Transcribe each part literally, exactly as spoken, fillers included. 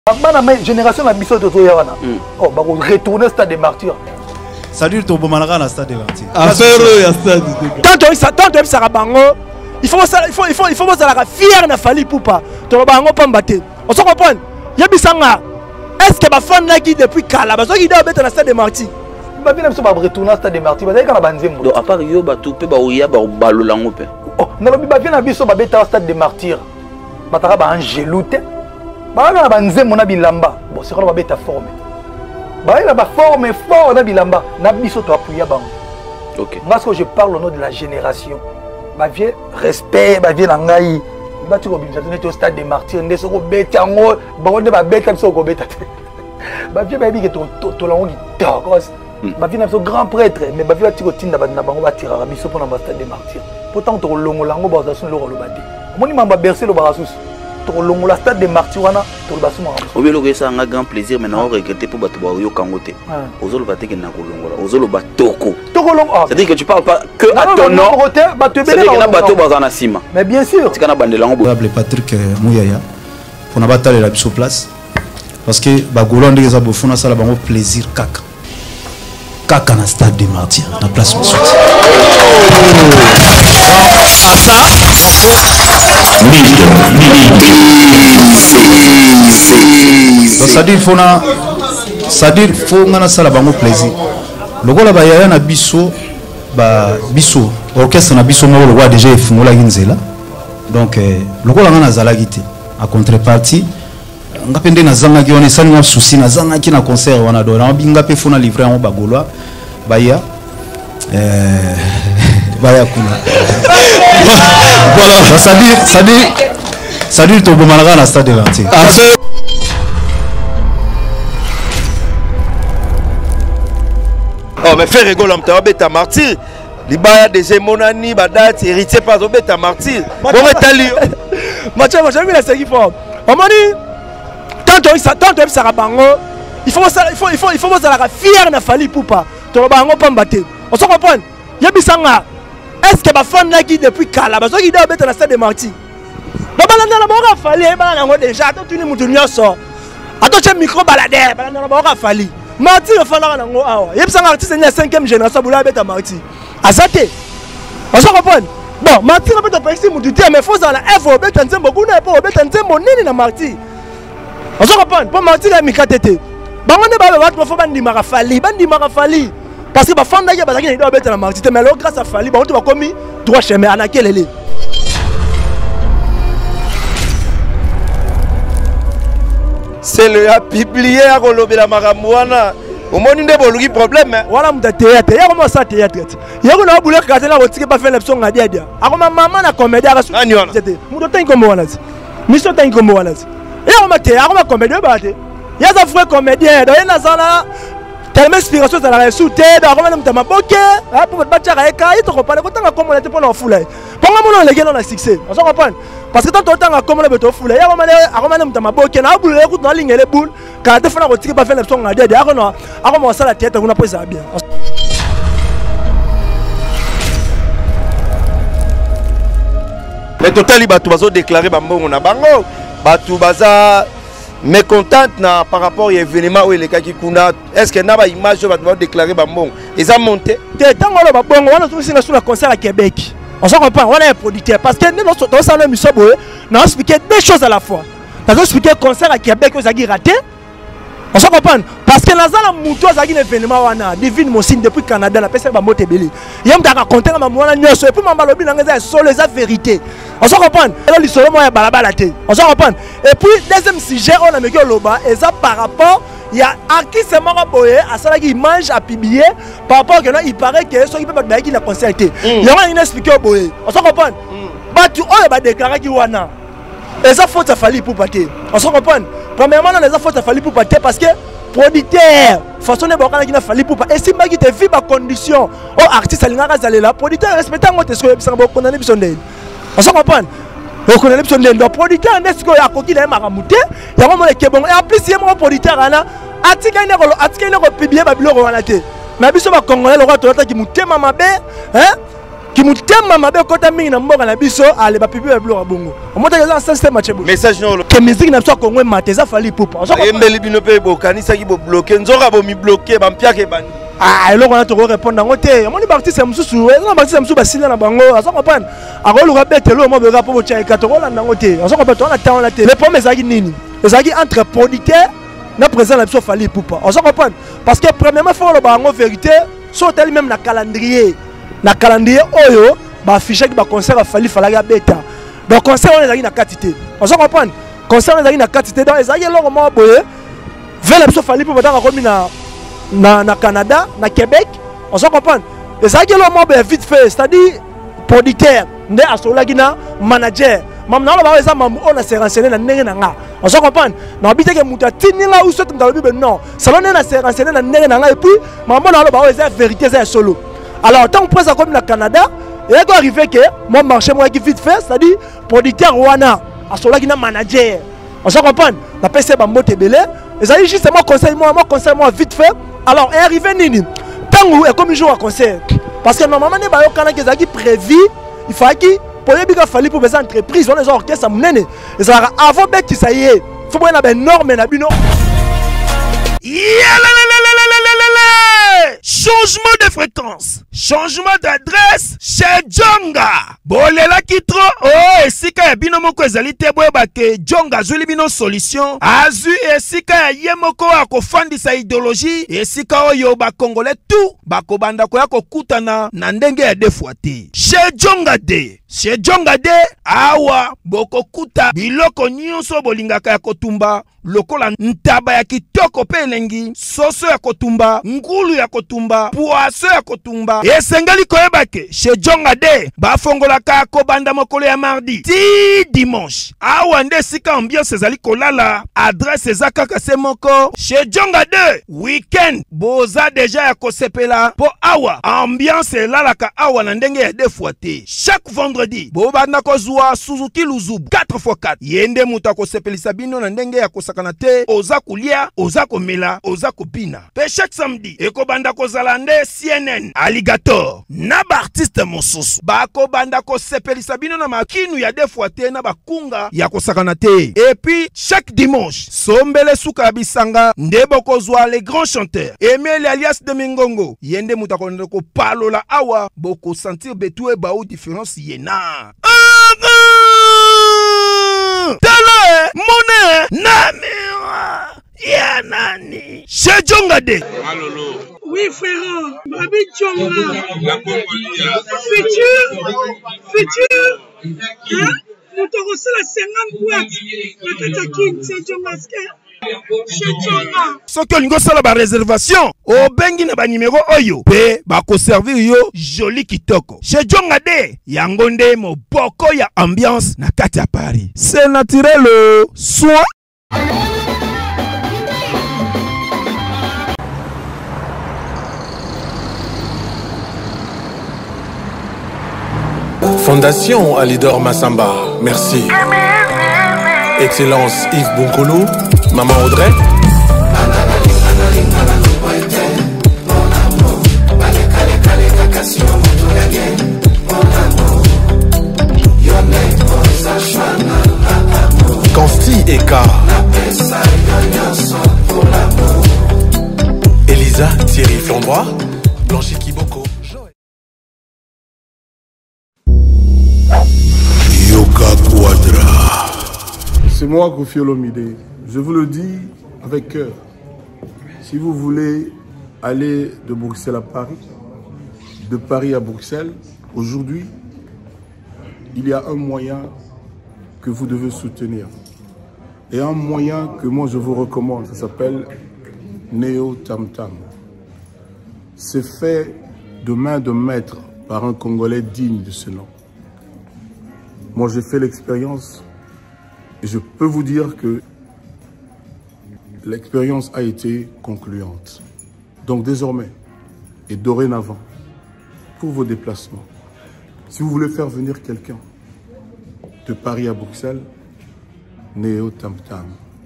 La génération a biso de Toyana. Oh, bah retourner au stade des martyrs. Ça dure tout le stade des martyrs. Affaire le stade. Tant ça tant de ça bango. Il faut ça il faut il faut il faut ça la fier na fali poupa. To bango pas mbaté. On se comprend. Yebisanga. Est-ce que ma femme là qui depuis kala bazo qui doit mettre na stade des martyrs. Ba bien ça va retourner au stade des martyrs. Ba ka na banzembo. Donc à part yo ba tout pe ba oya ba balolango pe. Oh, na ba bien na biso ba beta au stade des martyrs. Ba ta ba angelouté. Bah là banze mon abilamba bon c'est quoi va beta forme bah là ba forme fort na bilamba na biso to appuyer bang OK parce que je parle au nom de la génération ba vie respect ba vie na ngai ba tu ko binza au stade des martyrs ndeso ko beta ngo ba on ba beta so ko beta ba vie ba bi ke to to la ngi to ba vie na so grand prêtre mais ba vie tu ko tinda ba na bango ba tira biso pour na stade des martyrs pourtant to longo lango ba za son lo lo bate moni mamba bercer le barasus. Pour la stade des martyrs, pour le bassin. Oui, le ça un grand plaisir, mais on regretter pour battre au Kangote. Aux autres bateaux qui n'a pas aux autres bateaux. C'est-à-dire que tu parles pas que à ton nom. C'est-à-dire qu'il y a un bateau dans la cime. Mais bien sûr. C'est qu'on a bandé l'angle. Patrick Mouyaya, pour n'a pas la sur place. Parce que Bagoulan des Abofona, ça a un plaisir caca. Caca dans le stade des martyrs, dans la place de sortie. C'est-à-dire faut na c'est-à-dire faut ngana sala bango plaisir lokola ba yaya na biso ba biso orchestre na biso moko lokola déjà efungola nzela donc lokola ngana zala gite en contrepartie ngapende na zanga ki wana sani na souci na zanga ki na concert wana do na binga pe fona livrer en bagolwa ba ya euh ba ya kuna voilà c'est-à-dire c'est-à-dire c'est-à-dire to bomalaga na stade de l'Anti. Oh mais faire rigoler on t'a bêta martyr. Libaya des émonani badate héritier pas au bêta martyr. Bon metali. Mathieu moi j'aime la série fort. On m'a dit tant ça tant de ça bango. Il faut ça il faut il faut il faut ça la fier na fali poupa. To bango pas mbaté. On se comprend. Yebisanga. Est-ce que ma femme là qui depuis kala bazo qui doit bêta na stade des martyrs. Balanda la bango fali balanda ngo déjà to tuni mutu nyoso. Ato che micro balade balanda la bango fali. Marty le fala na ngo awa. Yebisanga artiste na cinquième génération bula beta Marty. Azate. On se comprend. Bon, Marty va beta pexi mutu te mais faut ça la F O beta nzembo kuna po beta nzembo nini na Marty. On se comprend. Pour Marty la mikatete. Bango ne ba ba faut bandi mara fali, bandi mara fali. Parce que ba fanda ya bazaki na beta na Marty mais là grâce à fali ba on te va commis droit chemin anakelele. C'est le a publié à Rolobe la Maramouana. Au moins, il n'y a pas de problème. Voilà, mon théâtre. Il y a comment ça théâtre. Il y a comment vous regardez là, vous ne pas faire l'option à dire. Alors, ma maman a comédie à la suite. Nous devons comme on a dit. Nous devons comme on a dit. Il y a comment théâtre, comment comédie. Il y a des frères comédiens. Il y a des gens tellement inspiration dans la réussite. Comment on a boqué. Pour votre bâtiment, il y a des gens comme on a dit pour la foule. Pour moi, les gars, on a succès. On s'en comprend. Parce que tant que temps comme on a foule, il y a des gens qui ont boule, écoute dans ligne les boules. Quand tu fais la route, tu pas faire l'option à dire, ah non, ah comment ça la tête, on a pas ça bien. Mais total, il va déclarer bambo on a bango, batu baza mécontente na par rapport à l'événement où les cas qui kuna. Est-ce que na ba image va déclarer bambo? Ils ont monté. Tant on a bango, on a tous signé sur le concert à Québec. On s'en comprend, on est un producteur. Parce que nous, dans ce émission, nous avons expliqué deux choses à la fois. Nous avons expliqué le concert à Québec, nous avons raté. On s'en comprend. Parce que nous avons monté un événement, divine mon signe depuis le Canada, la personne va monter belé. Il y a un raconté, et puis ma malobi, c'est la vérité. On s'en comprend. On s'en comprend. Et puis, deuxième sujet, on a mis le loba, et ça par rapport. Il y a artiste Maraboye à ça qui mange à publier par rapport à il paraît que ceux qui peuvent pas qui n'a concerté. Il y a une explication boye. On s'en comprend. Bah tu on va déclarer qui wana. Et ça faut ça fallu pour partir. On s'en comprend. Premièrement les faut ça fallu pour partir parce que producteur façon de bakana qui n'a fallu pour pas. Et si magi te vit ma condition. Oh artiste alingaka zalela producteur respectant moi te ce que ça va condamner biso ndé. On s'en comprend. On connaît les personnes de producteur n'est-ce qu'il y a coquille à maramouté il y a vraiment les kebons et en plus il y a mon producteur là atika ine ko atika ine ko publier babilo ko wana te mais biso ba congolais le roi toyota qui mouté mama be hein qui mutema mabe kota mingi na mboka na biso ale ba pipi ba biloko bongo omota kaza ça système match bongo message non que musique na biso kongo mateza fali pupa embeli bino pe bokanisa ki bo bloquer nzoka bo mi bloquer ba mpiake bani ah eloko na to répondre ngo te amoni artiste mususu na artiste mususu basila na bango azo comprendre akolo ka betelo mo be ka po cha ikato ko landa ngo te azo comprendre na temps na te le problème ezaki nini ezaki entre producteur na président na biso fali pupa azo comprendre parce que premièrement faut le bango vérité so tel même na calendrier na calendrier oyo ba afficher ki ba concert a fali falaga beta donc concert on ezaki na quantité on se comprend concert on ezaki na quantité donc ezaki eloko mo boye vela biso fali pupa dans komi na na na Canada na Québec on se comprend ezaki eloko mo boye vite fait c'est-à-dire producteur nde asolaki na manager mam na ba eza mam on a se renseigner na ndenge na nga on se comprend na bité ke muta tininga ou soto ngalo bibe non salon na se renseigner na ndenge na nga et puis mam na ba eza vérité c'est solo. Alors, tant que ça comme le Canada, il est arrivé que mon marché moi qui vite fait, c'est-à-dire producteur Wana, à ce là manager. On se comprend. La P C Bambo Tebele, et ça dit justement conseil moi, moi conseil moi vite fait. Alors, est arrivé Nini. Tant que comme jour à conseil. Parce que normalement les bailleurs Canada qui prévu, il faut qu'il pour les big fallu pour les entreprises, on les orchestres à mener. Et ça avant bête qui ça y est. Faut prendre la norme na bino. Changement de fréquence, changement d'adresse chez Djonga. Bolela kitro, oh, esika ya bino moko ezali te boyeba ke Djonga azuli bino solution. Azu esika ya ye moko akofandisa idéologie, esika oyo ba Congolais tout bakobanda koya kokutana na ndenge ya defwa te. Chez Djonga de, chez Djonga de awa bokokuta biloko nyonso bolingaka ya kotumba. Lokola ntaba ya kitoko pe elengi, soso ya kotumba, ngulu ya kotumba, poaso ya kotumba. Esengali koyeba ke chez Djonga de bafongolaka kobanda mokolo ya mardi ti dimanche. Awa nde sika ambiance ezali kolala, adresse eza kaka se moko. Chez Djonga de weekend boza deja ya kosepela po awa ambiance elalaka awa na ndenge ya defwa te. Chaque vendredi bobanda kozwa Suzuki Luzubu quatre fois quatre. Yende muta kosepelisa bino na ndenge ya kosepela kanate oza kulia oza komela oza kopina pe chaque samedi ekobanda kozala nde C N N Alligator na ba artiste mosusu bako banda ko sepelisa bino na makinu ya defwa te na bakunga ya kosakana te et puis chaque dimanche sombele suka bisanga nde bokozwa les grands chanteurs Emile alias de Mingongo yende mutakonde ko palola awa boko sentir betu e ba ou différence yena Tala Mone Namira Yanani Chez Djonga de Malolo. Oui frère, Babi Djonga Futur Futur Hein Nous te reçons la cinquante boîtes La Katakin Chez Djonga Chez Djonga Soki olingo sala ba réservation obengi na ba numéro oyo pe ba ko servir yo joli kitoko chez Djonga de yango nde moboko ya ambiance na kati ya Paris c'est naturel soit Fondation Alidor Massamba, merci. Excellence Yves Bonkolo, Maman Audrey. Consti Eka. Elisa Thierry Flambois, Blanchi Kiboko. C'est moi, Kofi Olomide. Je vous le dis avec cœur. Si vous voulez aller de Bruxelles à Paris, de Paris à Bruxelles, aujourd'hui, il y a un moyen que vous devez soutenir. Et un moyen que moi je vous recommande, ça s'appelle Néo Tam Tam. C'est fait de main de maître par un Congolais digne de ce nom. Moi j'ai fait l'expérience et je peux vous dire que l'expérience a été concluante. Donc désormais et dorénavant, pour vos déplacements, si vous voulez faire venir quelqu'un de Paris à Bruxelles, Néo Tam Tam.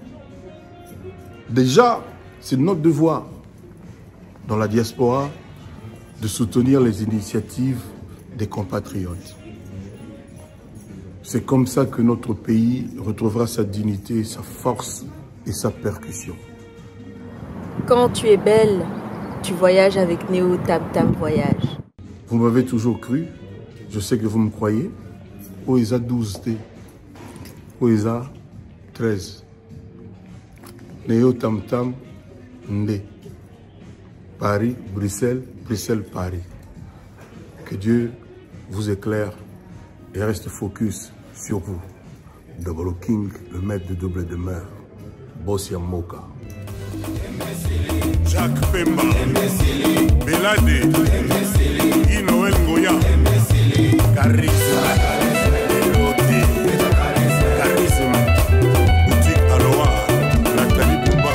Déjà, c'est notre devoir dans la diaspora de soutenir les initiatives des compatriotes. C'est comme ça que notre pays retrouvera sa dignité, sa force et sa percussion. Quand tu es belle, tu voyages avec Néo Tam Tam Voyage. Vous m'avez toujours cru, je sais que vous me croyez. Oesa douze T, Oesa treize. Néo Tam Tam Ndé. Paris, Bruxelles, Bruxelles, Paris. Que Dieu vous éclaire et reste focus sur vous. Double King, le maître de double demeure. Bossia Moka. Jacques Pemba, Belade, Inoel Ngoya, Charisme, Elodie, Charisme, Boutique Aloha, Nathalie Bouba.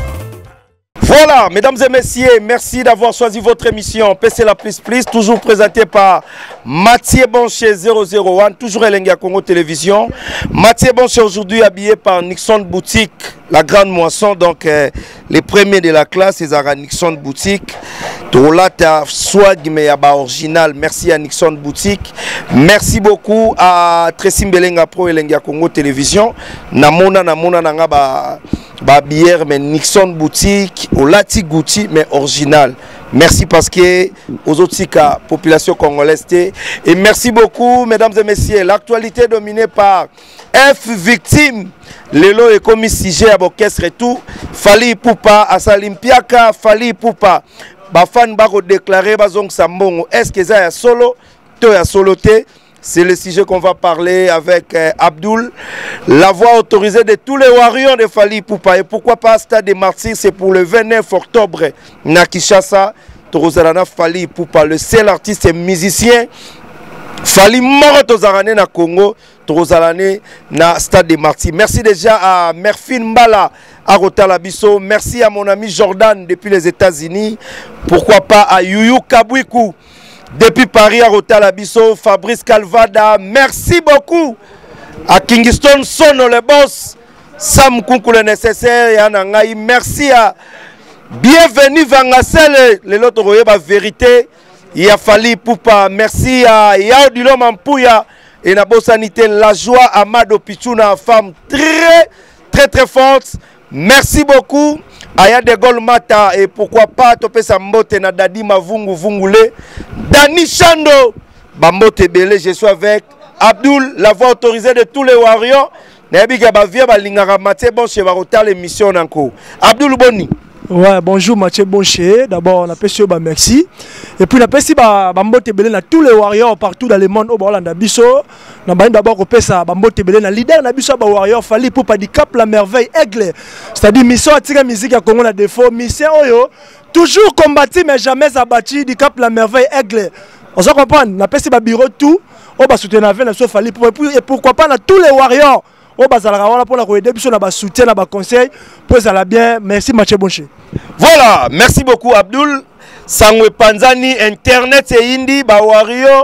Voilà, mesdames et messieurs, merci d'avoir choisi votre émission P C La Plus Plus, toujours présentée par Mathieu Bonché zéro zéro un, toujours Elenga Congo Télévision. Mathieu Bonché aujourd'hui habillé par Nixon Boutique, la grande moisson, donc euh, les premiers de la classe, c'est à Nixon Boutique. Tolata swag mais yaba original. Merci à Nixon Boutique. Merci beaucoup à Tracy Mbelenga Pro Elenga Congo Télévision. Namona namona nanga ba ba bière mais Nixon Boutique, Olati Gucci mais original. Merci parce que aux autres cas, population congolaise. Et merci beaucoup, mesdames et messieurs. L'actualité dominée par F victime. Lelo est commis sujet à l'orchestre et tout. Fali Poupa, à Salimpiaka, Fali Poupa. Bafan Baro déclaré Bazong Sambongo. Est-ce que ça est solo? Toi à soloté. C'est le sujet qu'on va parler avec euh, Abdul. La voix autorisée de tous les warriors de Fali Poupa. Et pourquoi pas Stade des Martyrs? C'est pour le vingt-neuf octobre. Nakishasa, Torozalana Fali Poupa, le seul artiste et musicien. Fali mort Tozarane na Congo. Torozalane na Stade des Martyrs. Merci déjà à Merfine Mbala à Rotalabiso. Merci à mon ami Jordan depuis les États-Unis. Pourquoi pas à Yuyu Kabwiku depuis Paris à Rotalabiso. Fabrice Calvada. Merci beaucoup à Kingston Sono le boss. Sam Kunku le nécessaire. Et merci à Bienvenue Vangasele. Le loto royeba vérité. Il a fallu Poupa. Merci à Yaudilo Mampouya. Et na sanité la joie Amado Pichuna, femme très très très forte. Merci beaucoup. Aya de Gol Mata et pourquoi pas topé sa mbote na Dadi Mavungu Vungule. Dani Chando. Bambote Belé, je suis avec Abdul, la voix autorisée de tous les warriors. Nabiga Bavia Balingara Maté bon chez Barota l'émission encore. Abdul Boni. Ouais, bonjour Mathieu Bonché. D'abord, on appelle sur bah merci. Et puis, on appelle si bah Bambote Belé na tous les warriors partout dans le monde au Hollande Bisso. On a d'abord on ça Bambote Belé na leader na Bisso bah warrior Fali pour pas di cap la merveille aigle. C'est-à-dire mission attirer musique à Congo na défaut, mission oyo toujours combattu mais jamais abattu di cap la merveille aigle. On se comprend. On appelle si bah bureau tout au bah soutenir avec na Fali pour et pourquoi pas na tous les warriors. Oh bazalaka wana pour la aider biso na ba soutien na ba conseil pour ça la bien. Merci Mathieu Bonché. Voilà, merci beaucoup Abdul. Sangwe Panzani internet et indi ba wario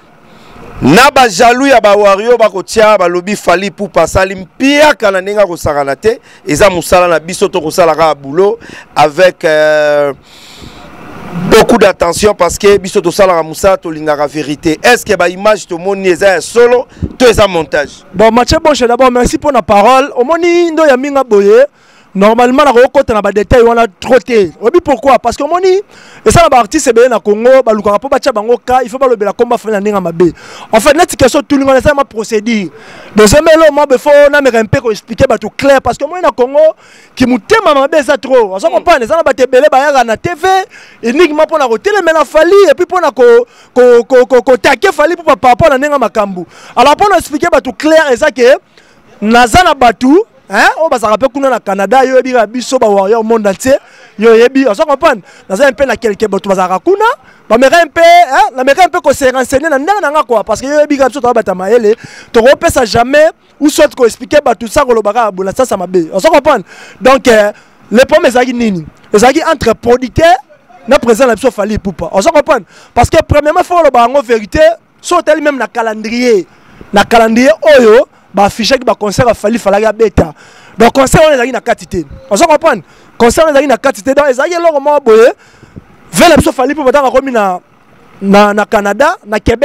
na ba jaloux ya ba wario ba kotia ba lobi Fali Poupa salim pia kana ninga ko saranate eza musala na biso to ko sala ka boulot avec euh, beaucoup d'attention parce que biso to sala musa to lingara vérité. Est-ce que ba image to moni eza solo to eza montage? Bon Mathieu Bonché d'abord merci pour la parole. Au moni ndo ya minga boye. Normalement, on a des détails, on a trotté. Pourquoi? Parce que mon et ça, l'artiste est na Congo, il faut pas le combat faire la mabe. En fait, la question tout le monde ça m'a procédure. Deuxième élément, il faut on a un peu expliquer tout clair parce que moi na Congo qui me thème mabe ça trop. On s'en comprend, les gens ba te belé ba na T V, énigme pour la rotele mais la Fali et puis pour na ko ko ko ko taquer Fali pour par rapport à nenga makambu. Alors pour expliquer tout clair et ça que nazana batu. Hein? On va se rappeler qu'on a au Canada, il y a un biso au monde entier. Il y a un on s'en comprend. Dans un peu, quelques bateaux à Rakuna. Mais un peu, hein? La mère un peu qu'on s'est renseigné dans quoi. Parce que il y a un biso à Batamaele. Tu repères ça jamais. Ou soit qu'on explique tout ça, qu'on le bagarre à ça, ça m'a bé. On s'en comprend. Donc, les pommes, les nini. Les agis entre producteurs, n'a présent la biso Fali Poupa. On s'en comprend. Parce que, premièrement, il faut le bagarre en vérité. Soit tel même le calendrier. Le calendrier, oyo. Bah affiché que bah concert a fallu fallait bêta donc concert on est dans la quantité on se comprend concert on est dans la quantité donc ils allaient leur moment boye vers la fallu pour battre remis na na na Canada na Québec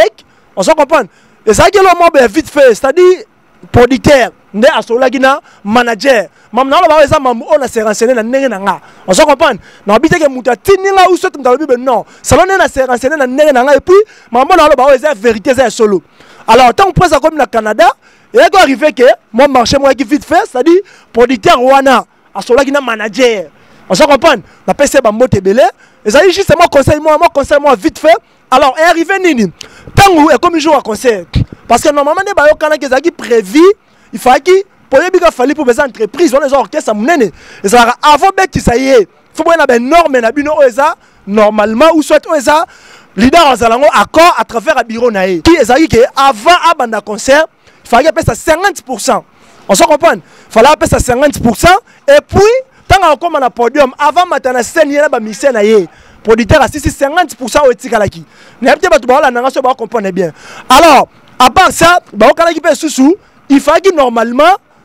On se comprend. Et ça qui est le mot vite fait, c'est-à-dire producteur, ndé asolagina manager. Mam na ba eza mam on a se renseigner na ndenge na nga. On se comprend. Na habite ke muta tininga ou sote ngalobi ben non. Salon na se renseigner na ndenge na nga et puis mam na ba eza vérité eza solo. Alors tant que comme na Canada, et là quand arrivé que moi marché moi qui vite fait, c'est-à-dire producteur wana asolagina manager. On se comprend. Na pese ba mote belé. Et ça juste moi conseil moi moi conseil moi vite fait. Alors est arrivé nini. Tango est comme jour à concert. Parce que normalement les bayo kana qui prévu, il fallait que pour les biga fallait pour les entreprises, on les orchestres munene. Et ça avant bête ça y est. Faut bien na norme na bino oza normalement ou soit oza leader azalango accord à travers un bureau naé. Qui est que avant abanda concert, il fallait payer ça cinquante pour cent. On se comprend. Il fallait payer ça cinquante pour cent et puis tant qu'on a podium avant matana scène yena ba mission naé. Producteur à cinquante pour cent au tikalaki. N'importe pas tout ba la nanga so ba comprendre bien. Alors à part ça, il faut que normalement,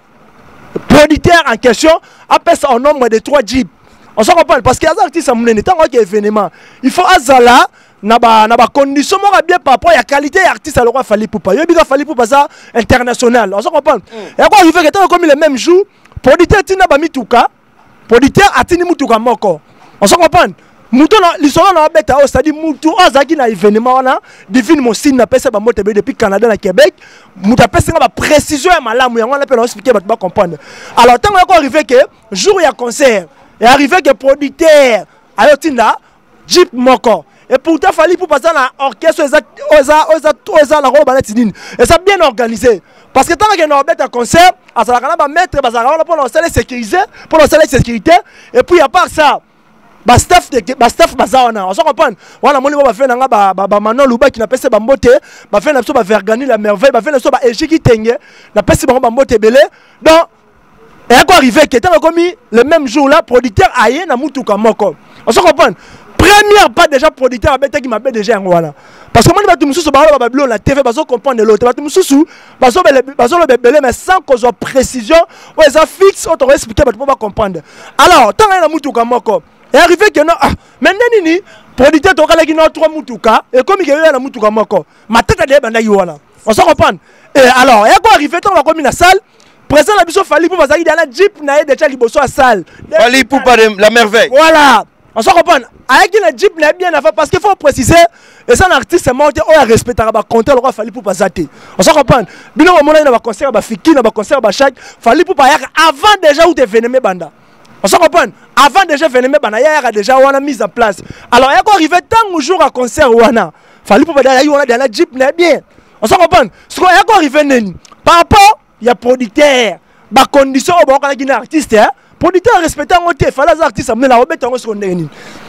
le producteur en question appelle ça en nombre de trois jeeps. On se comprend parce qu'il y a des artistes qui sont en événement. Il faut azala na ba na ba condition bien par rapport à la qualité artiste alors fallait pour pas. Il y a fallu pour ça international. On se comprend. Et quoi il fait que comme le même jour, producteur tina ba mituka, producteur atini mutuka moko. On se comprend. Mouton l'histoire na beta o c'est-à-dire mouton azaki na événement wana divine mon signe na pesa ba moto depuis Canada na Québec mouta pesa ba précision ya malamu yango na pe na expliquer ba ba comprendre. Alors tant qu'on arrivé que jour ya concert et arrivé que producteur ayo tinda jeep moko et pourtant fallait pour passer na orchestre oza oza oza oza la roba latinine et ça bien organisé parce que tant que na beta concert azala kana ba mettre bazala pour la salle sécurisée pour la salle sécurité et puis à part ça ba staff de ba staff bazawana on se comprend wana moni ba fait nanga ba ba Manon Luba qui na pese ba mbote ba fait na so ba vergani la merveille ba fait na so ba ejiki tenge na pese ba mbote belé donc et quoi arrivé que tant comme le même jour là producteur aye na mutuka moko on se comprend première pas déjà producteur abete qui m'appelle déjà ngwana parce que moi ba tumususu ba ba bablo la T V bazo comprendre l'autre ba tumususu bazo bazo le belé mais sans qu'on soit précision ou ça fixe on t'aurait expliqué ba pour pas comprendre alors tant na mutuka moko et arrivé que non ah maintenant nini producteur to kala ki no trois mutuka et comme il y a na mutuka moko matata de banda yiwana on se comprend et alors et quoi arrivé tant comme la salle présent la biso fali pour bazaki dans la jeep na e déjà liboso à salle fali pour pas la merveille voilà on se comprend avec la jeep na bien avant parce qu'il faut préciser et ça un artiste monté on a respecté ba compter le roi fali pour bazate on se comprend bino mona na ba concert ba fiki na ba concert ba chaque fali pour pas avant déjà ou te venir banda. On se comprend. Avant déjà venir bana ya déjà on a mis en place. Alors il y a quoi arrivé tant jour à concert wana. Fallait pour d'aller on a dans la jeep n'est bien. On se comprend. Ce qu'il y a quoi arrivé neni. Par rapport il y a producteur, ba condition au bon quand artiste hein. Producteur respectant on te fallait artiste amener la remettre en seconde neni.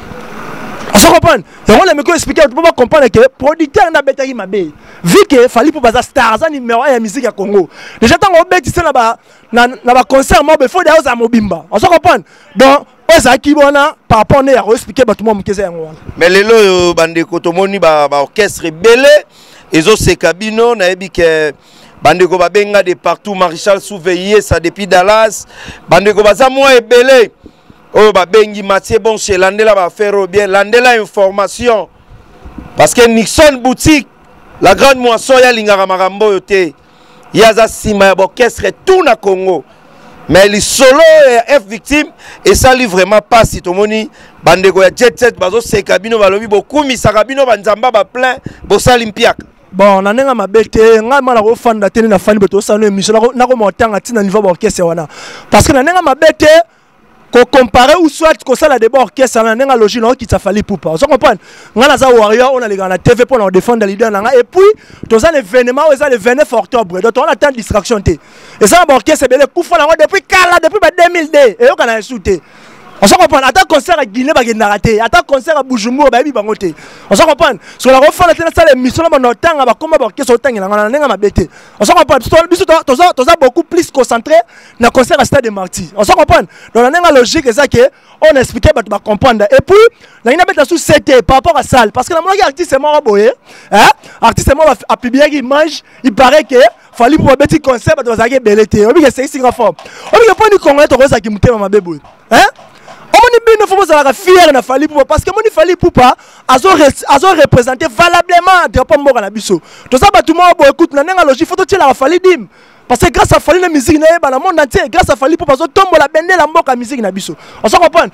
On se comprend. Et on les expliquer pour pas comprendre que producteur na betaki mabe. Vu que fallait pour baza stars ça numéro un ya musique ya Congo. Déjà tant on beti ça na ba na na ba concert mo be faut d'ailleurs za mobimba. On se comprend. Donc ozaki bona par rapport à expliquer ba tout monde mukeze yango. Mais lelo bande ko tomoni ba ba orchestre belé ezo se cabino na ebi ke bande ko ba benga de partout Maréchal Souveillé ça depuis Dallas bande ko baza mo ebelé. Oh ba bengi Mathieu bon chez Landela va faire bien Landela information parce que Nixon boutique la grande moisson ya lingara marambo yote yaza sima orchestre tout na Congo mais les solo F victime et ça lui vraiment pas si tomoni bande ko ya jet set bazo se cabino balobi beaucoup mi sakabino banzamba ba plein bo salimpiak bon na nenga mabete nga mala ko fanda tene na fani beto sano émission na ko motanga tina niveau orchestre wana parce que na nenga mabete ko comparer ou soit ko ça la débat orchestre na nenga logique na ki ça fallait pour pas on comprend nga na za warrior on a les gars na T V pour nous défendre les leaders na et puis to ça l'événement ou ça le vingt-neuf octobre donc on attend distraction té et ça orchestre belé kufa na depuis kala depuis deux mille deux et on a insulté on se comprend attends concert à Guinée ba genda raté attends concert à Bujumbura ba bi bango té on se comprend sur la refond la ça l'émission na ba tanga ba komba ba orchestre tanga na nenga mabete on se comprend biso to ça to ça beaucoup plus concentré na concert à Stade des Martyrs on se comprend donc la nenga logique ça que on expliquait ba ba comprendre et puis la ina beta sous c'était par rapport à salle parce que la monnaie artiste c'est moi boye hein artiste moi a publié une image il paraît que fallait pour petit concert ba to ça que belete on dit que c'est ici en forme on dit que pas ni congolais to ça qui mutema mabebo hein on ne peut pas fier na fali pour parce que mon fali pour pas azo azo représenter valablement drapeau mboka na biso to ça ba tout monde bon écoute na nga logique faut to la Fally dim parce que grâce à Fally la musique na ba le monde entier grâce à Fally pour bazo tombo la bende la mboka musique na biso on se comprend.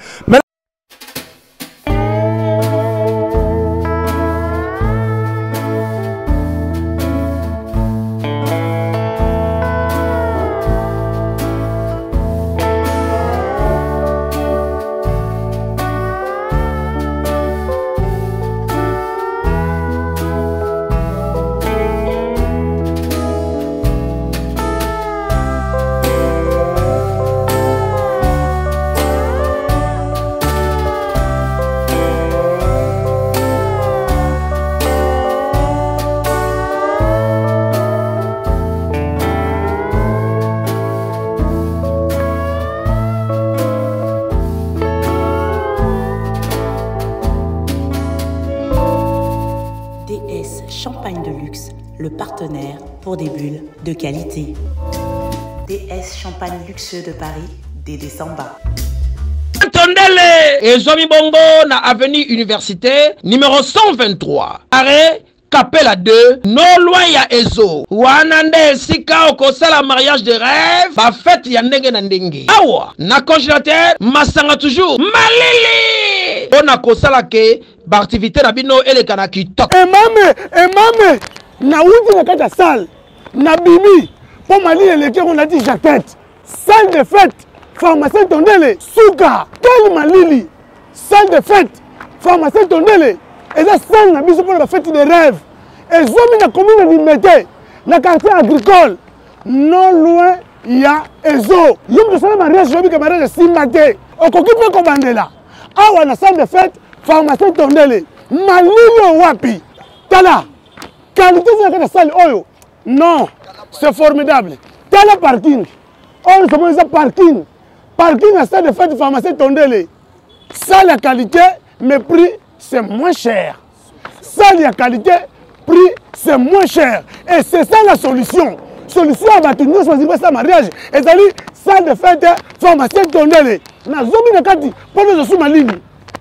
Champagne de luxe, le partenaire pour des bulles de qualité. D S Champagne luxueux de Paris, Dédé Samba. Tondele et Zomi Bongo na avenue Université numéro cent vingt-trois. Arrêt Capella deux, non loin ya Ezo. Wanande sika okosala mariage de rêve, ba fête ya ndenge na ndenge. Awa, na congélateur, masanga toujours. Malili! On a kosala ke ba activité na bino eleka na kitoko. Emame, emame, na wuti na kata salle, na bimi, po mali eleke on a dit jaquette. Salle de fête, pharmacien Tondele, Souka, Tony Malili. Salle de fête, pharmacien Tondele. Et ça, salle na biso pour la fête de rêve. Et zomi na commune de Limete, na quartier agricole, non loin il y a Ezo. Yom de salle mariage, je que mariage Simbate. On occupe comme Mandela. Awa na salle de fête, pharmacien Tondele. Malili wapi. Tala. Qualité de la salle oyo. Non, c'est formidable. Tala parking. On se met ça parking. Parking à salle de fête, pharmacien Tondele. Salle à qualité, mais prix c'est moins cher. Salle à qualité, prix c'est moins cher. Et c'est ça la solution. Solution à battre nous choisir ça mariage. Et ça dit salle de fête, pharmacien Tondele. Na zomi na kati pour nous sous ma ligne.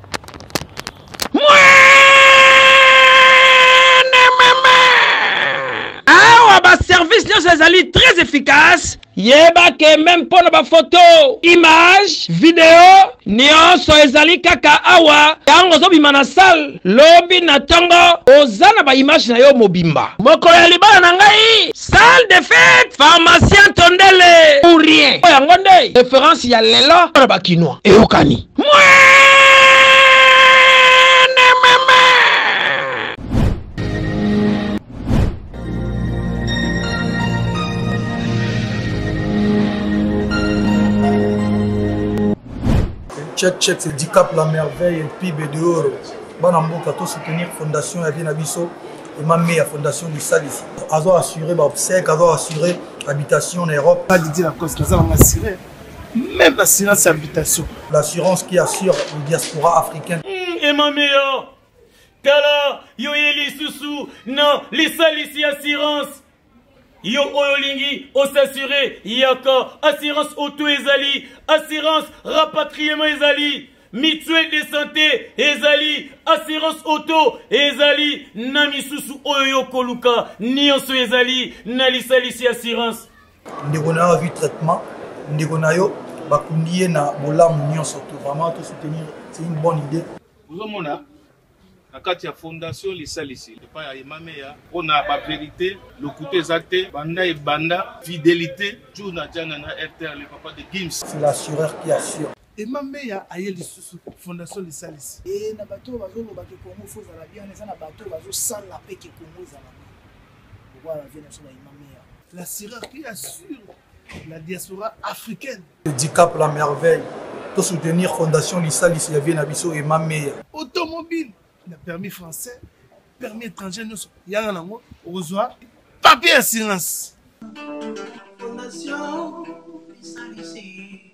Awa service nous ali très efficace. Yeba ke même pour nos photo, image, vidéo, nyonso ezali kaka awa. Yango zo bima na salle, lobi na tongo, ozana ba image na yo mobimba. Mokolo ya libala na ngai, salle de fête, pharmacien Tondele. Pour rien. Yango nde référence ya lelo na ba kinois. E okani. Check, check, c'est Dicap la merveille et puis Bédéor. Bon amour, à soutenir Fondation Yavien Abisso et ma meilleure Fondation du Sal ici. Azo assuré l'obsèque, Azo assuré l'habitation en Europe. Pas dit la cause, ça va assurer. Même l'assurance habitation. L'assurance qui assure le diaspora africain. Et ma meilleure, Tala, Yoyeli Soussou, non, les Sal ici assurance. Yo oyolingi osassuré yaka assurance auto ezali assurance rapatriement ezali mutuelle de santé ezali assurance auto ezali na misusu oyo koluka nyonso ezali na lisalisi assurance ndeko na vu traitement ndeko na yo bakundiye na bolamu nyonso to vraiment te soutenir c'est une bonne idée vous omona na kati ya fondation lisalisi epai ya emame ya mpona bavérité lokuta eza te banda ebanda fidélité jour na jana na R T L le papa de Gims. C'est l'assureur qui assure. emame ya aye lisusu fondation lisalisi e na bato bazoloba ke Congo faut ezala bien eza na bato bazosala mpe ke Congo ezala voilà vient sur la emame ya l'assureur qui assure la diaspora africaine. Dicap la merveille pour soutenir Fondation Lisalisi Yavien Abisso et Mamé. Automobile. Le permis français, permis étranger, nous sommes au revoir, papier assurance. Fondation Lisalisi,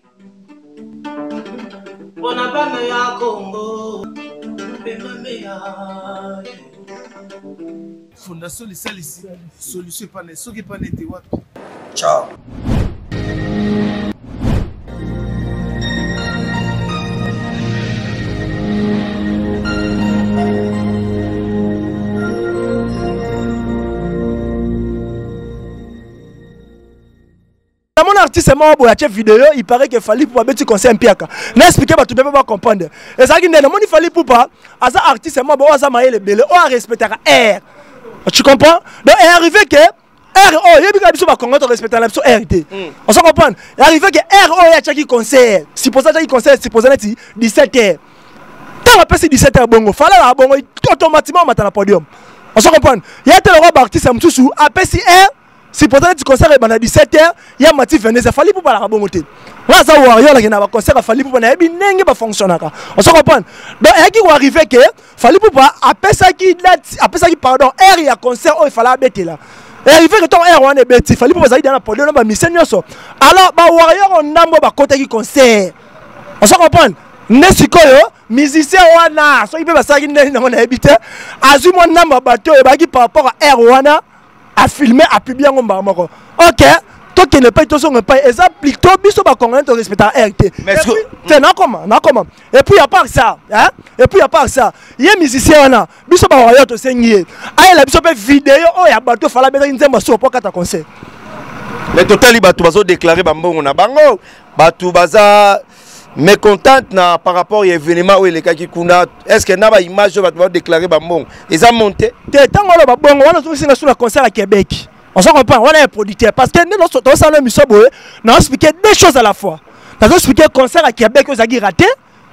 Bonabana ya Congo, Fondation Lisalisi, solution pas ce qui pas n'était what. Ciao. Thank you. artiste moko boya tie vidéo il paraît que Fally Ipupa beti conseil mpiaka na expliquer ba tout peut pas comprendre et ça qui ndena moni Fally Ipupa asa artiste moko boya za maele belé o respecter R tu comprends donc est arrivé que R O yebi ka biso ba Congo to respecter la biso R T on se comprend est arrivé que R O ya tie conseil si pour ça tie conseil si pour ça neti dix-sept heures tant après dix-sept heures bongo fallait la bongo automatiquement on na podium on se comprend il y a tel roi artiste msusu après si R si pourtant tu concert à dix-sept heures, il y a Mati Venez, il fallait pour pas la bonne là ça warrior là qui n'a pas concert il fallait pour pas bien n'engue pas fonctionner on se comprend donc il qui arrivé que fallait pour pas après ça qui après ça qui pardon R il y a concert il fallait bêter là et arrivé que ton R on est bêté il fallait pour ça dans la podium ba mission nyonso alors ba warrior on nambo ba côté qui concert on se comprend nesikoyo musicien wana so il peut pas ça qui n'est on habité azu mon namba bateau et ba qui par rapport à R wana à filmer, à publier en bas. Ok, toi qui ne paye, toi qui ne paye, et ça plutôt, biso ba congolais te respecter à R T. Mais c'est non comment, non comment. Et puis à part ça, hein, et puis à part ça, il y a musicien là, biso ba royaume te saigner. Ah la biso pe vidéo, oh ya bateau fala beza nzemba so pour kata conseil. Mais total bateau bazo déclarer bambongo na bango, bateau baza mécontente na par rapport à l'événement où les kaki kuna est-ce que na ba image va déclarer bambon ils ont monté té tango lo babongo wana so singa sur le concert à Québec on s'en comprend on est producteur parce que nous sommes dans le mission boy on expliquer deux choses à la fois on expliquer concert à Québec aux agi raté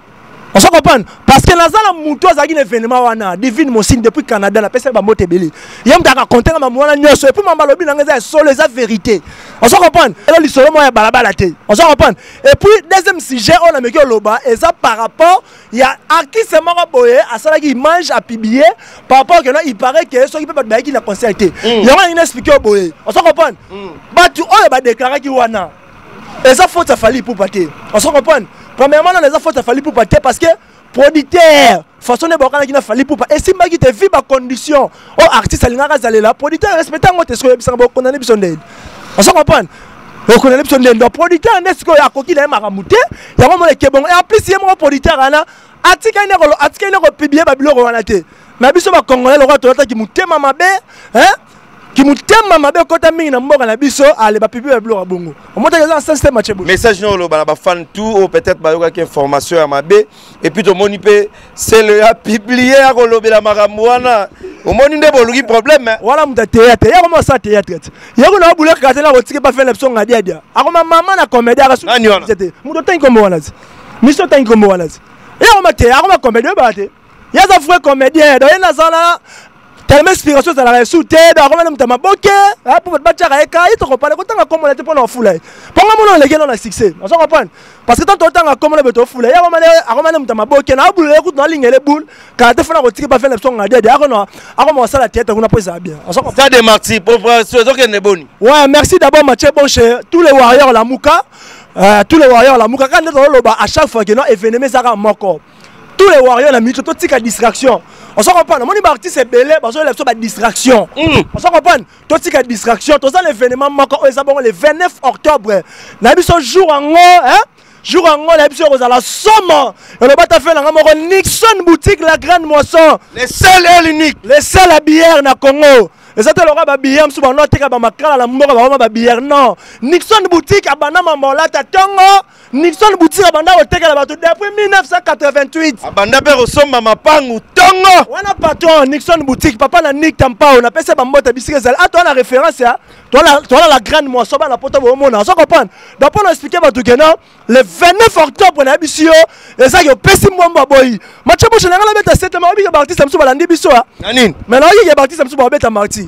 on s'en comprend parce que la zala muto azagi événement wana divine mon signe depuis Canada la personne ba motebeli yam ta raconter ma mwana nyoso et puis mama lobi na ngeza solo les vérité on s'en comprend et là l'histoire moi ya balabala té on s'en comprend et puis deuxième sujet on a mis que loba et ça par rapport il y a artiste moko boye à ça qui mange à publier par rapport que là il paraît que ceux qui peut pas qui la concerté il y a une expliquer boye on s'en comprend ba tu on ba déclarer qui wana et ça faut ça Fally Ipupa té on s'en comprend. Premièrement, dans les affaires, il fallait pour partir parce que producteur, façon de voir qu'il a fallu pour et si tu te vis ma condition, oh artiste, il a razalé là, producteur, respectant moi, tu es sûr que tu as condamné besoin d'aide. On s'en comprend. On connaît besoin d'aide. Donc producteur, est-ce qu'il y a coquille à maramouté, il y a vraiment les kebons et en plus il y a mon producteur là, article il y a article il y a publié babilo roanaté. Mais biso ba congolais le roi Toyota qui mouté mama bé, hein? Qui moutem mama be kota mingi na mboka na biso ale ba pipi ba blora bongo o mota ya ça système match bon message no lo ba fan tout ou peut-être ba yoka information ya mabe et puis to moni pe c'est le a publié a kolobela makamwana o moni nde boluki problème wala muta théâtre ya comment ça théâtre ya ko na bouler ka tena ko tike ba faire l'option ngadia dia a ko mama na comédie ka su c'était muto tan ko mo wana miso tan ko mo wana ya ko ma théâtre ko ma comédie ba te ya za frère comédien do na zala tellement inspiration ça la ressoute donc on m'a boké pour battre avec il te reparle quand on comment on était pour nous fouler pour moi les gars on a succès on s'en comprend parce que tant autant comment on était fouler ya on m'a m'a boké na boule écoute na ligne les boules quand tu fais la routine pas faire l'option ngadia dia on a on ça la tête on a pas ça bien on s'en comprend ça de Marty pour donc est bonne ouais merci d'abord Mathieu Bonche tous les warriors la Mouka tous les warriors la Mouka quand on à chaque fois que non événement ça rend moko tous les warriors la minute tout tika distraction on s'en comprend mon artiste c'est belé parce que les choses distraction on s'en comprend tout tika distraction tout ça l'événement moko ça bon le vingt-neuf octobre na biso jour en hein jour en la biso aux la somme et le bata fait la moko Nixon boutique la grande moisson les seuls et l'unique les seuls à bière na Congo et ça te l'aura ba bière msuba no tika ba makala la mboka ba ba bière non Nixon boutique abana mamola ta tongo Nixon boutique abanda oteka la bato depuis mille neuf cent quatre-vingt-huit abanda pe resomba mapangu tongo wana patron Nixon boutique papa na Nick Tampa on appelle ça bambota bisike zal ah toi la référence là toi la toi la grande moisson ba la poto bo mona on s'en comprend donc pour expliquer bato que non le vingt-neuf octobre na bisio et ça yo pesi mwamba boy match bo chenanga la beta sept ma obi ba artiste msuba la ndi biso nanine mais na obi ba artiste msuba beta marti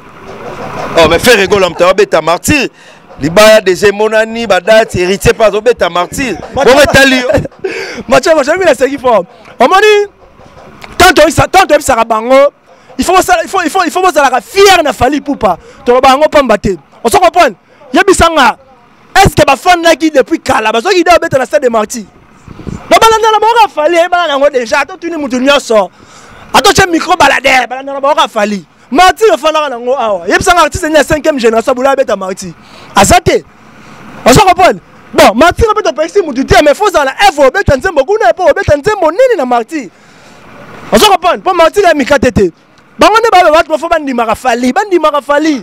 oh mais faire rigolo mta beta marti libaya déjà monani badate héritier pas au beta martyr bon metali match moi j'aime la série fort on m'a dit tant ça tant ça rabango il faut ça il faut il faut il faut ça la fier na Fally Ipupa to rabango pas mbaté on se comprend yebisanga est-ce que ba fan na qui depuis kala ba so qui doit beta na stade de martyr ba balanda la ba Fally ba na ngo déjà to tuni mutu nyoso ato che micro balader balanda la ba Fally Marty le fan na ngo awa yebisanga artiste ni cinquième génération bula beta Marty azate on se comprend bon Marty on peut te penser mutu te mais faut ça la F O beta nzembo kuna po beta nzembo nini na Marty on se comprend pour Marty la mikatete bango ne ba ba faut bandi mara Fally bandi mara Fally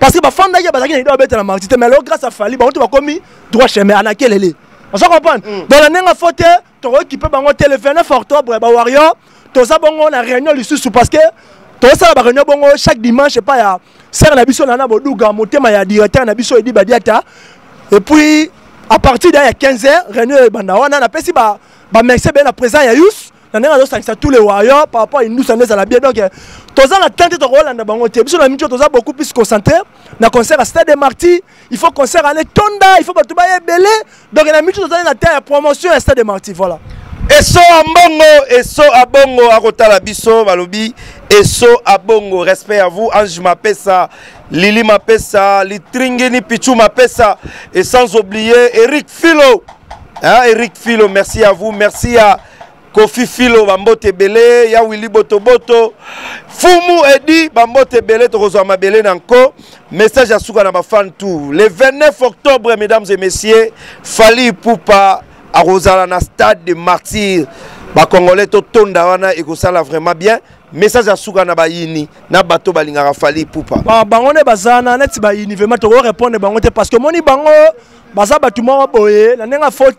parce que bafanda ya bazaki na idée obeta na martite mais alors grâce à Fali ba on va commis droit chemin anakelele on se comprend dans la nenga faute to équiper bango le vingt-neuf octobre ba warrior to za bongo na réunion lisusu parce que to ça ba réunion bongo chaque dimanche pas ya ser na biso na boduga motema ya directeur na biso edi badiata et puis à partir de quinze heures réunion banda wana na pesi ba ba merci bien la présent ya Yous na nenga do ça tous les warriors par rapport à nous ça la bien donc to za la tente to Rolanda bango te biso na mincho to za beaucoup plus concentré na concert à Stade des Martyrs il faut concert aller tonda il faut pas tout bailler belé donc na mincho to za na terre promotion à Stade des Martyrs voilà. Eso Ambongo, Eso Abongo, Akotala Biso, Balobi, Eso Abongo, respect à vous, Ange Mapessa, Lili Mapessa, Litringeni Pichou Mapessa, et sans oublier Eric Philo, hein, Eric Philo, merci à vous, merci à Kofi Philo, Bambote Belé, ya Willy Botoboto, Fumu Edi, Bambote Belé, Torozama Belé Nanko, message à Souga Nabafan tout. Le vingt-neuf octobre, mesdames et messieurs, Fali Poupa, à Rosala na Stade des Martyrs, ba Congolais to tonda wana et que ça là vraiment bien. Message à Souga na bayini na bato balinga Fali Poupa. Ba bangone bazana net bayini vraiment to répondre bangote parce que moni bango baza batu mo boye na nenga faute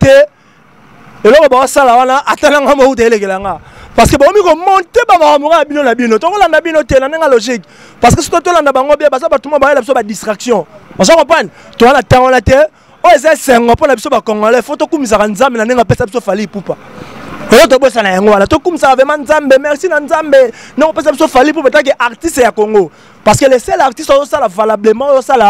et là ba sala wana atala nga mo utelekelanga parce que ba mi ko monter ba ba mo bino na bino to kolanda bino te na nenga logique parce que si to landa bango bien baza batu mo ba la biso ba distraction on se comprend to la temps la te oh c'est sengo pour la biso ba Congolais faut to kumisa nzambe na nenga pesa biso Fali Poupa et to bossa na yango wala to kumisa vraiment nzambe merci na nzambe non pesa biso Fali Poupa tant que artiste ya Congo parce que les seuls artistes au sala valablement au sala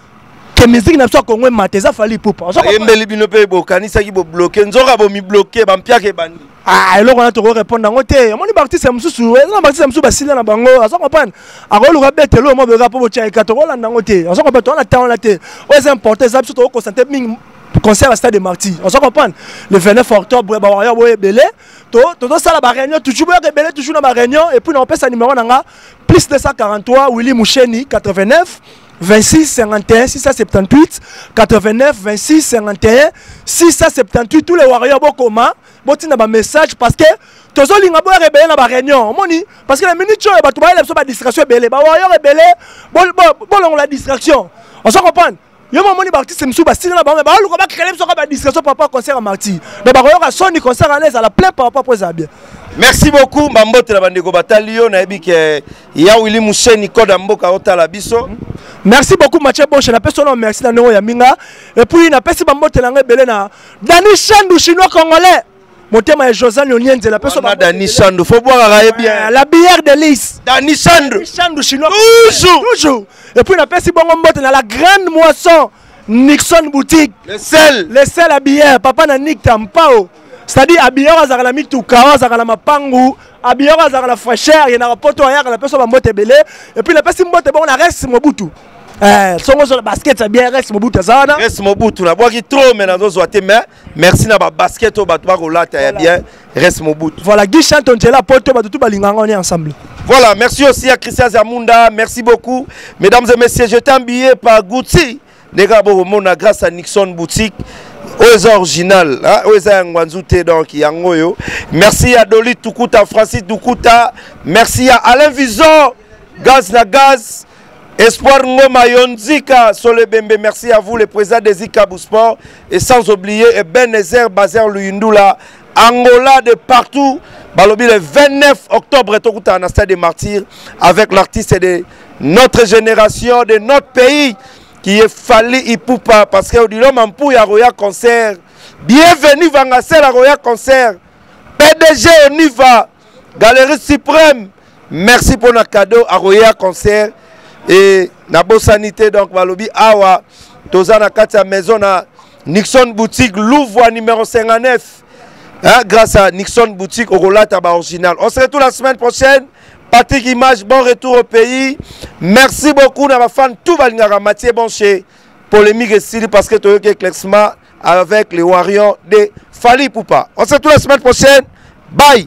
que musique na biso Congo mateza Fali Poupa yembeli bino pe bo kanisa ki bo bloquer nzoka bo mi bloquer ba mpiaka bandi ah eloko na to répondre ngo te moni ba artiste mususu na ba artiste mususu basila na bango aso comprendre akolo ka betelo mo be ka po cha ikato ko landa ngo te aso comprendre on a temps la te o c'est important ça biso to concentrer ming concert à Stade des Martyrs on se comprend le vingt-neuf octobre ba warrior boye belé to to to sala ba réunion toujours boye belé toujours na ba réunion et puis on passe numéro nanga plus deux cent quarante-trois Willy Moucheni quatre-vingt-neuf vingt-six cinquante et un six cent soixante-dix-huit quatre-vingt-neuf vingt-six cinquante et un six cent soixante-dix-huit tous les warriors bokoma botina ba message parce que tozo linga boye rebelle na ba réunion moni parce que la minute cho ba to ba la distraction belé ba warrior rebelle bon bon la distraction on se comprend yo moni ba artiste msuba sina na ba ba luka ba créer so ba distraction par rapport concert à Martyr mais ba warrior a soni concert à l'aise à la plein par rapport à bien. Merci beaucoup Mbambote la bandeko batalio na ebi ke ya Willy Moucheni koda mboka otala biso. Merci beaucoup Mathieu Bonche na personne merci na nongo ya minga et puis na pesi Mbambote la ngebele na Dani Chandou chinois congolais motema ya Josan Lonienze la personne Dani Chandou faut boire la bien la bière de Lys Dani Chandou Chandou chinois toujours toujours et puis na pesi bongo Mbote na la grande moisson Nixon boutique le sel le sel à bière papa na Nick Tampao c'est-à-dire abiyoro azaka la mituka azaka la mapangu abiyoro azaka la fraîcheur il y a un poto ayaka la personne Mbote belé et puis la personne Mbote bon la reste Mobutu eh songo sur le basket ça bien reste Mobutu ça na reste Mobutu na boki trop mais na zo zoate mais merci na ba basket au batwa rolata ya bien reste Mobutu voilà Guy Chanton là poto batutu balinganga on est ensemble. Voilà, merci aussi à Christian Zamunda, merci beaucoup mesdames et messieurs, je t'ai habillé par Gucci Negabo Mona grâce à Nixon Boutique. Aux original, hein, aux Angwanzoute donc Yangoyo. Merci à Dolly Tukuta, Francis Tukuta. Merci à Alain Vizon, Gaz na Gaz, Espoir Ngoma Yonzika, Sole Bembe. Merci à vous, les présidents des Zika Sport. Et sans oublier Ebenezer Bazer Luyundula, Angola de partout. Balobi le vingt-neuf octobre, Tokuta à Stade des Martyrs, avec l'artiste de notre génération, de notre pays. Qui est Fali Poupa parce que du l'homme en pouille à Roya Concert. Bienvenue Vangassel à Roya Concert. P D G on y va. Galerie Suprême. Merci pour notre cadeau à Roya Concert. Et Nabo Sanité donc Balobi Awa. Tozana Katia Maison à Nixon Boutique Louvre numéro cinquante-neuf. Hein, grâce à Nixon Boutique au Rolataba original. On se retrouve la semaine prochaine. Patrick Image, bon retour au pays. Merci beaucoup à ma fan tout Valingara Mathieu Bonché. Polémique et style parce que tu as eu éclaircissement avec les Warriors de Fali Poupa. On se retrouve la semaine prochaine. Bye.